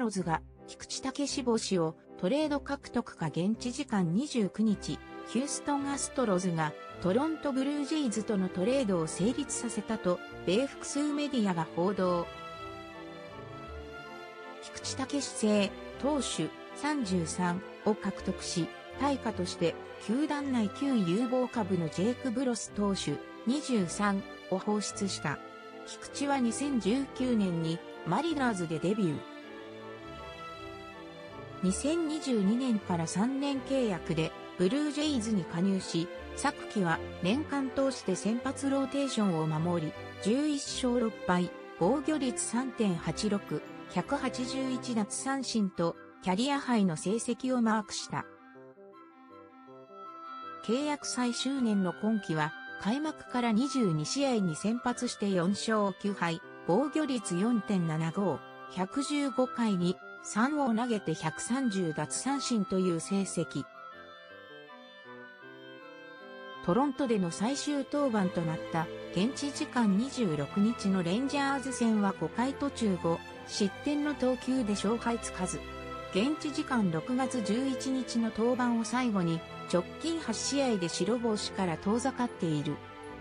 ロズが菊池武史帽子をトレード獲得か現地時間29日、ヒューストンアストロズがトロントブルージェイズとのトレードを成立させたと、米複数メディアが報道。菊池武史製投手33を獲得し、対価として球団内旧有望株のジェイク・ブロス投手23を放出した。菊池は2019年にマリナーズでデビュー。2022年から3年契約でブルージェイズに加入し、昨季は年間通して先発ローテーションを守り、11勝6敗、防御率 3.86、181奪三振とキャリアハイの成績をマークした。契約最終年の今季は開幕から22試合に先発して4勝9敗、防御率 4.75、115回に3を投げて130奪三振という成績。トロントでの最終登板となった現地時間26日のレンジャーズ戦は5回途中5失点の投球で勝敗つかず、現地時間6月11日の登板を最後に直近8試合で白星から遠ざかっている。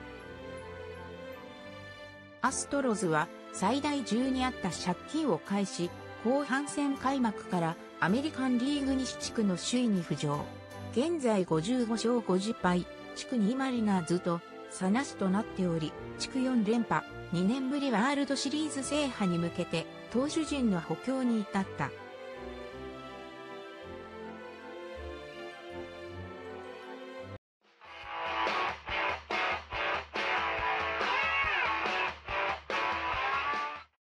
アストロズは最大12あった借金を返し、後半戦開幕からアメリカンリーグ西地区の首位に浮上。現在55勝50敗、地区2位マリナーズと差なしとなっており、地区4連覇、2年ぶりワールドシリーズ制覇に向けて投手陣の補強に至った。